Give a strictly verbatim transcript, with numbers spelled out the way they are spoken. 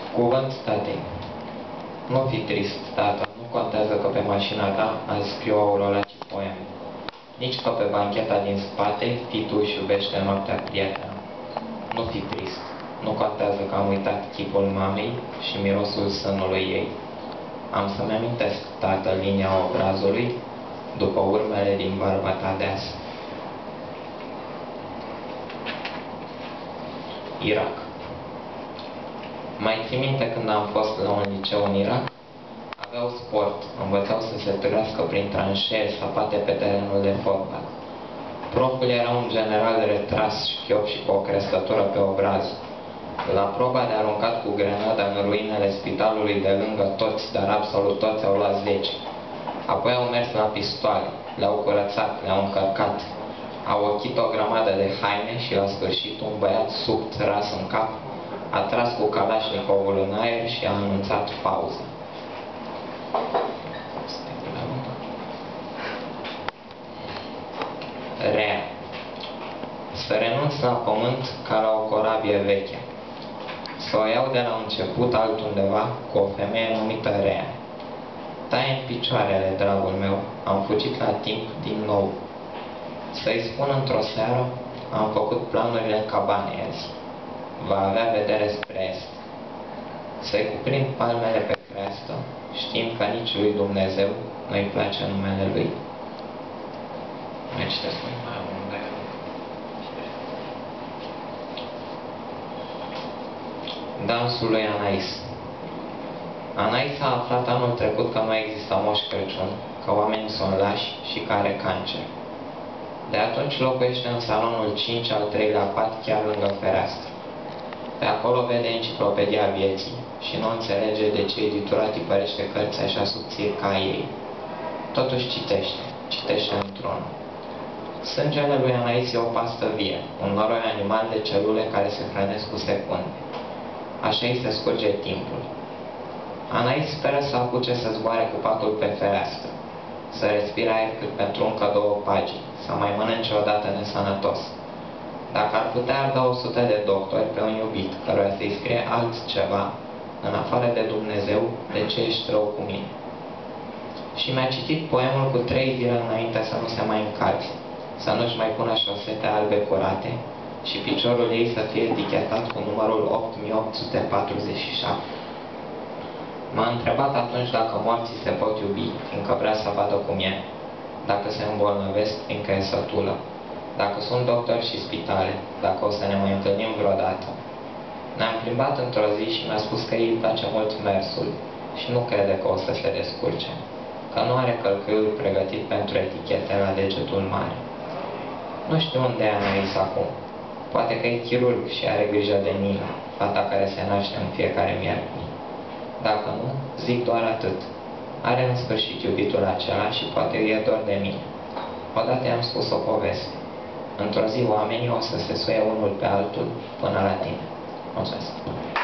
Cuvânt tatei. Nu fi trist, tată, nu contează că pe mașina ta azi scriu Aurolaci poem. Nici că pe bancheta din spate Titu își iubește noaptea prietena. Nu fi trist, nu contează că am uitat chipul mamei și mirosul sânului ei. Am să-mi amintesc, tată, linia obrazului după urmele din barba ta de azi. Irak. Mai ții minte când am fost la un liceu în Irak? Aveau sport, învățau să se târască prin tranșee sapate pe terenul de fotbal. Proful era un general retras, șchiop și cu o crescătură pe obraz. La proba de aruncat cu grenada în ruinele spitalului de lângă toți, dar absolut toți au luat zece. Apoi au mers la pistoale, le-au curățat, le-au încărcat. Au ochit o grămadă de haine și la sfârșit un băiat subt ras în cap a tras cu Kalashnikovul în aer și a anunțat pauză. Rea. Să renunț la pământ ca la o corabie veche. Să o iau de la început altundeva cu o femeie numită Rea. Taie în picioarele, dragul meu, am fugit la timp din nou. Să-i spun într-o seară, am făcut planurile în cabane azi. Va avea vedere spre est. Să-i cuprind palmele pe creastă, știind că nici lui Dumnezeu nu-i place numele lui. Mai citesc mai unde. Dansul lui Anais. Anais a aflat anul trecut că nu există Moș Crăciun, că oamenii sunt lași și că are cancer. De atunci locuiește în salonul cinci al treilea pat, chiar lângă fereastră. Pe acolo vede enciclopedia vieții și nu înțelege de ce editura tipărește cărți așa subțiri ca ei. Totuși citește, citește într-unul. Sângele lui Anais e o pastă vie, un noroi animal de celule care se hrănesc cu secunde. Așa îi se scurge timpul. Anais speră să apuce să zboare cu patul pe fereastră, să respire aer cât pentru încă două pagini, să mai mănânce odată nesănătos. Dacă ar putea, ar da o sută de doctori pe un iubit, căruia să-i scrie altceva, în afară de Dumnezeu, de ce ești rău cu mine. Și mi-a citit poemul cu trei zile înainte să nu se mai încalce, să nu-și mai pună șosete albe curate și piciorul ei să fie etichetat cu numărul opt mii opt sute patruzeci și șapte. M-a întrebat atunci dacă morții se pot iubi, fiindcă vrea să vadă cum e, dacă se îmbolnăvesc, fiindcă e sătulă, dacă sunt doctori și spitale, dacă o să ne mai întâlnim vreodată. Ne-am plimbat într-o zi și mi-a spus că îi place mult mersul și nu crede că o să se descurce, că nu are călcâiul pregătit pentru etichete la degetul mare. Nu știu unde e Anais acum. Poate că e chirurg și are grijă de Nina, fata care se naște în fiecare miercuri. Dacă nu, zic doar atât. Are în sfârșit iubitul acela și poate îi e dor de mine. Odată i-am spus o poveste. Într-o zi oamenii o să se suie unul pe altul până la tine. Mulțumesc!